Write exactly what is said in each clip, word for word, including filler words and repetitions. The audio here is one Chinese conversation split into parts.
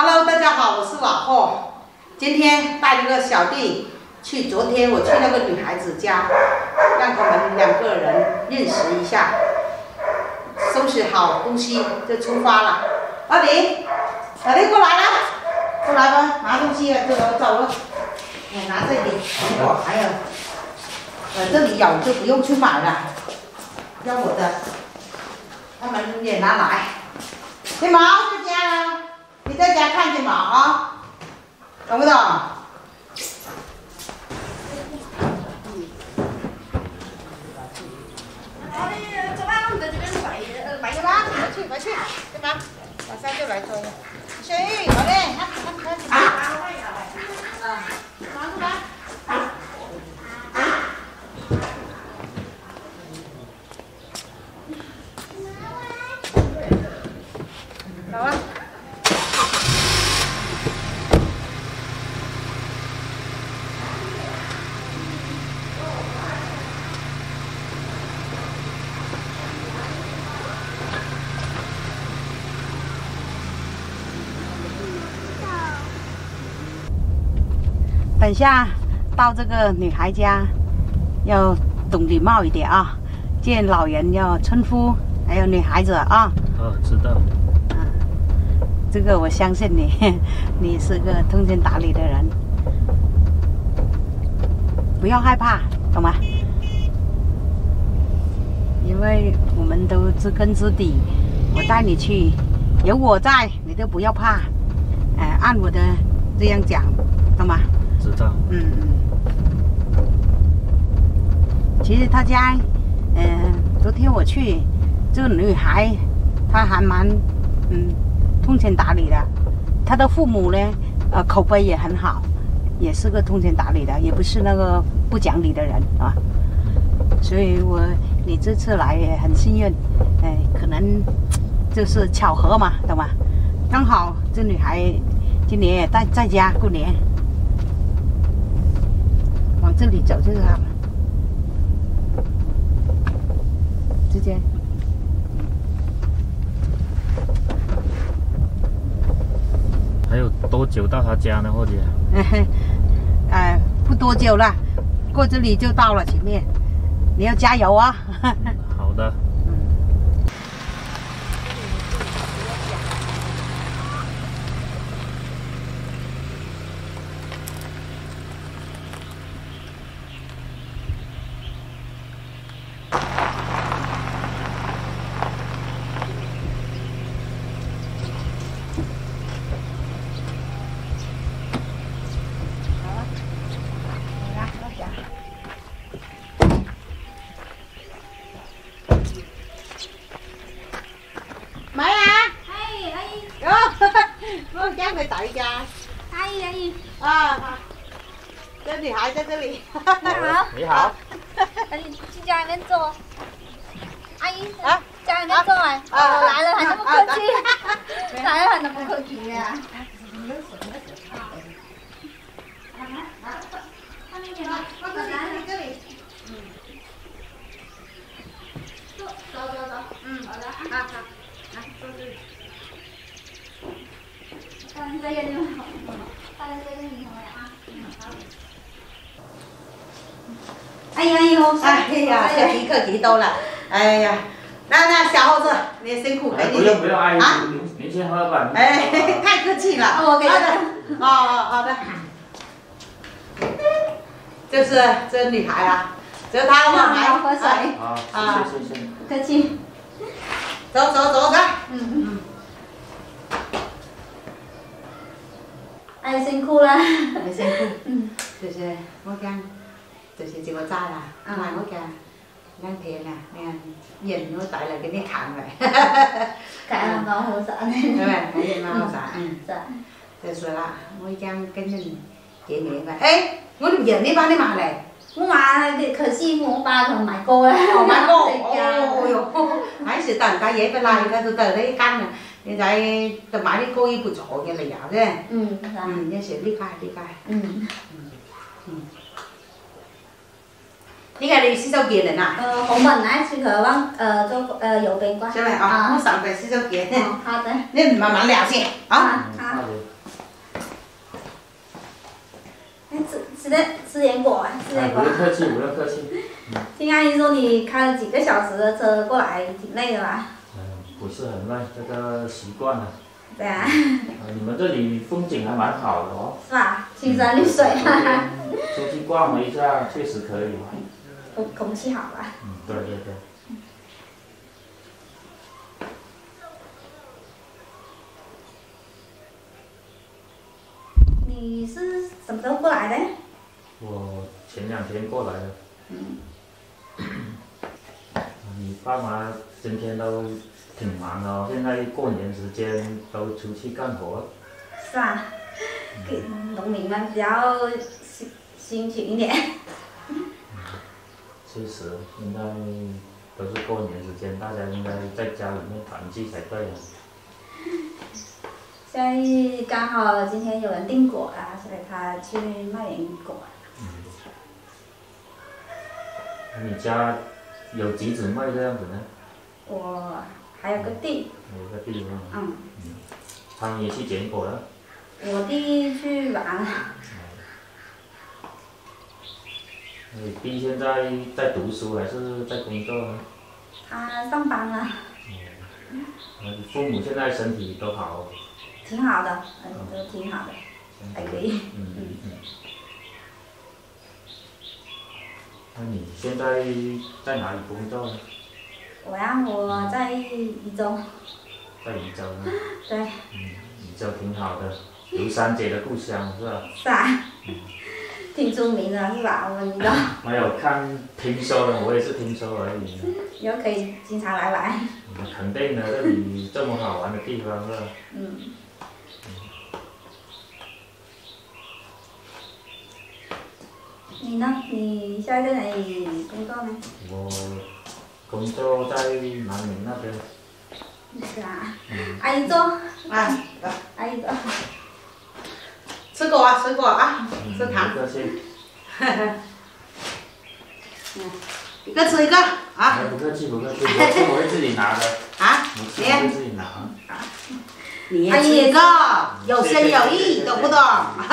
Hello， 大家好，我是老霍。今天带了个小弟去，昨天我去那个女孩子家，让他们两个人认识一下。收拾好东西就出发了。老李，老李过来了，过来吧，拿东西了，走了走了。哎，拿这里，还有，呃，这里有就不用去买了，要我的，他们也拿来。金毛在家啊，你在家看金毛啊，懂不懂？去，快去，对吧？马上就来追了。去，好嘞，看看看看。啊，拿出来。走啊。等下到这个女孩家，要懂礼貌一点啊！见老人要称呼，还有女孩子啊。 哦，知道。 嗯，这个我相信你，你是个通情达理的人，不要害怕，懂吗？因为我们都知根知底，我带你去，有我在，你都不要怕。哎、呃，按我的这样讲，懂吗？ 知道。 嗯嗯。其实他家，嗯、呃，昨天我去，这个女孩，她还蛮，嗯，通情达理的。她的父母呢，呃，口碑也很好，也是个通情达理的，也不是那个不讲理的人啊。所以我你这次来也很幸运，哎、呃，可能就是巧合嘛，懂吗？刚好这女孩今年也在在家过年。往这里走就是好了，直接。 还有多久到他家呢，或者？ 呃，不多久了，过这里就到了前面，你要加油啊！ 好的。 给打一家， 阿姨阿姨啊，这女孩在这里。 你好， 你好。 阿姨去家里面坐。阿姨啊，家里面坐哎，哦来了还那么客气，来了还那么客气呀。 走走走，嗯，好的，好好，来坐这里。 大人这个你们好，大人这个你好呀。阿姨阿姨好， 哎呀，客气客气多了，哎呀，那那小伙子，你辛苦给你。 不用不用，阿姨，您您先喝吧。 哎，太客气了。 我给他的。哦哦好的。就是这女孩啊，这她我买。 喝水。 啊，谢谢谢谢。 不客气。 走走走走。 嗯嗯。哎，辛苦了。 你辛苦。 嗯。 就是我讲，就是这个债啦，ngoài我讲，ngân tiền nè, nè, nhìn nó tại là cái nét khẳng vậy. Cái làm nó hỗ trợ này. Đúng rồi, cái gì mà hỗ trợ. Dạ. Rồi rồi là, ngồi trong cái nhìn chị nghĩ vậy. Ê, ngồi được giờ đi bao đi mà này. 我買佢師傅，我爸同買過啦。 哦，買過。哦哟，還是等家爺不來，他就等那干了。現在就買啲高衣不做嘅嚟搞啫。 嗯。 嗯，一時離開離開。 嗯。 嗯。呢個你洗手間嚟啊？ 呃，紅文來去渴望呃做呃有冰棍。 係咪啊？我上邊洗手間。 好的。 你慢慢聊先，啊。 好。 吃的吃点果啊，吃点果。 不用客气，不用客气。 听阿姨说你开了几个小时的车过来，挺累的吧？ 嗯，不是很累，这个习惯了。 对啊。 你们这里风景还蛮好的哦。 是吧？青山绿水啊。 出去逛了一下，确实可以。 空空气好吧？ 嗯，对对对。 你是什么时候过来的？ 我前两天过来的。 嗯。 你爸妈今天都挺忙的哦，现在过年时间都出去干活。 是啊，给农民们比较辛辛勤一点。 确实，现在都是过年时间，大家应该在家里面团聚才对啊。 现在刚好今天有人订果啊，所以他去卖点果。 嗯。你家有几姊妹这样子呢？ 我还有个弟。 有个弟啊。 嗯。 嗯。他们也去捡果了。 我弟去玩了。 你弟现在在读书还是在工作呢？ 他上班了。 嗯。你父母现在身体都好？ 挺好的，嗯，都挺好的，还可以。 嗯嗯嗯。那你现在在哪里工作呢？ 我呀，我在宜州。 在宜州呢？ 对。 嗯，宜州挺好的，刘三姐的故乡是吧？ 是啊。 嗯。 挺出名的是吧？我们宜州。 没有看，听说了，我也是听说而已。 以后可以经常来玩。 嗯，肯定的，这里这么好玩的地方是吧？ 嗯。你呢？你现在在哪里工作呢？ 我工作在南宁那边。 是啊。 嗯。 阿姨做。 啊。 阿姨做。 吃果啊，吃果啊，吃糖。 不客气。 嗯，一个吃一个啊。 不客气，不客气，我吃我会自己拿的。 啊？ 我吃我会自己拿。 你也吃一个，有声有意，懂不懂？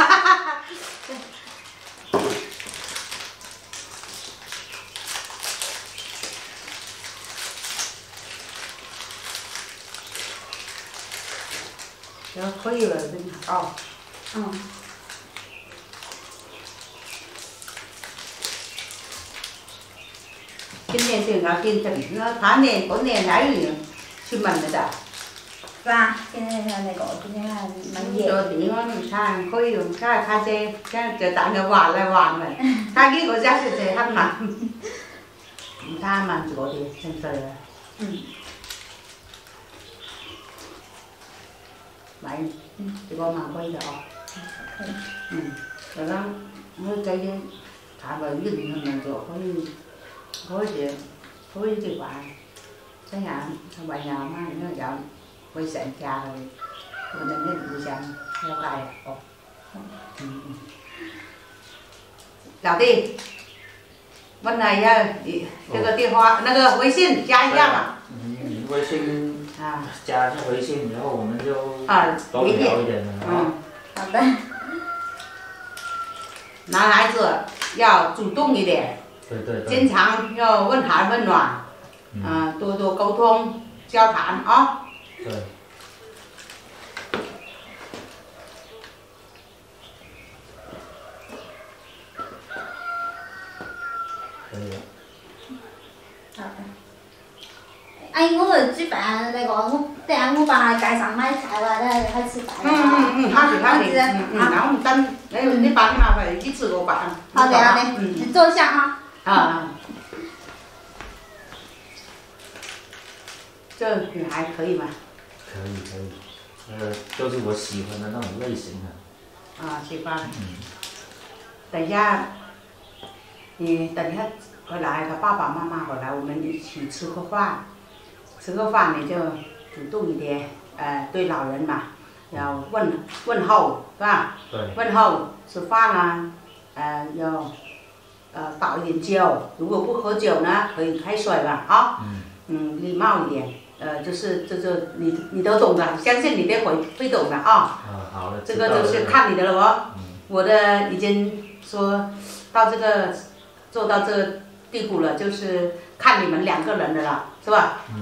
这可以了，这个哦。 嗯。 今年就要变成那他年过年还有去门了的。 是啊，现在那个今天门业。 昨天我们看可以用，看他这这就打个玩来玩了，他给我家是这样嘛，他蛮多的，真是的。嗯。买，这个蛮贵的哦。嗯，这个我这些他们运他们就可以。可以，可以去玩，这样玩呀嘛，那样会省家的，我们那故乡要来哦。嗯嗯。老弟，问了一下你这个电话，那个微信加一下嘛。 嗯，微信啊， 加一下微信，然后我们就啊多聊一点了。 嗯，好的。 男孩子要主动一点。 对对对。 经常要问寒问暖，嗯、呃，多多沟通交谈啊。 对。可以了。 好的。阿姨，我煮飯那個，我等下我幫佢介紹買菜啦，等下開始飯。 嗯嗯嗯，好的好的，嗯嗯，然後等，哎，你幫他們一次過飯。 好的好的，你坐下啊。 啊。这女孩可以吗？ 可以可以，呃，就是我喜欢的那种类型的。 啊，喜欢。 嗯。 等一下，你等一下回来，他爸爸妈妈回来，我们一起吃个饭。吃个饭你就主动一点，呃，对老人嘛，要问问候，是吧？ 对。 问候吃饭啊，呃，要呃倒一点酒，如果不喝酒呢，可以开水吧，啊。嗯。嗯，礼貌一点。呃，就是这就你你都懂的，相信你得会会懂的啊。 啊，好的。 这个就是看你的了哦。嗯。我的已经说到这个做到这个地步了，就是看你们两个人的了，是吧？ 嗯。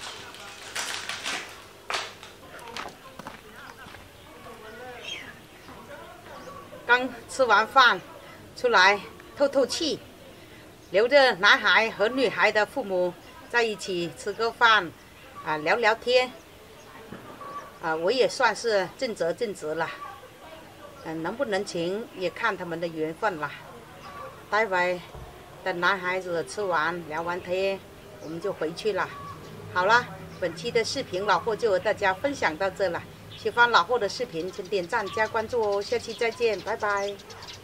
刚吃完饭出来透透气，留着男孩和女孩的父母在一起吃个饭，啊，聊聊天，啊，我也算是尽责尽责了。嗯、呃，能不能请也看他们的缘分了。待会等男孩子吃完聊完天，我们就回去了。好了，本期的视频老霍就和大家分享到这了。喜欢老霍的视频，请点赞加关注哦，下期再见，拜拜。